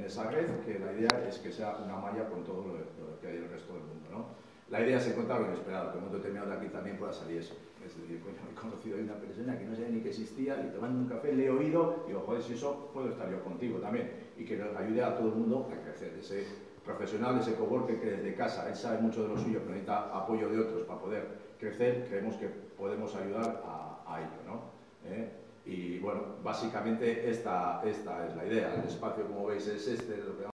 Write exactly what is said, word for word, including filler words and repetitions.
esa red, que la idea es que sea una malla con todo lo, lo que hay en el resto del mundo, ¿no? La idea se encuentra bien esperado, que en un momento determinado de aquí también pueda salir eso. Es decir, coño, he conocido a una persona que no sabía ni que existía y tomando un café le he oído y digo, joder, si eso puedo estar yo contigo también. Y que nos ayude a todo el mundo a crecer. Ese profesional, ese coworker que desde casa, él sabe mucho de lo suyo, pero necesita apoyo de otros para poder crecer, creemos que podemos ayudar a, a ello, ¿no? ¿Eh? Y bueno, básicamente esta, esta es la idea. El espacio, como veis, es este, lo que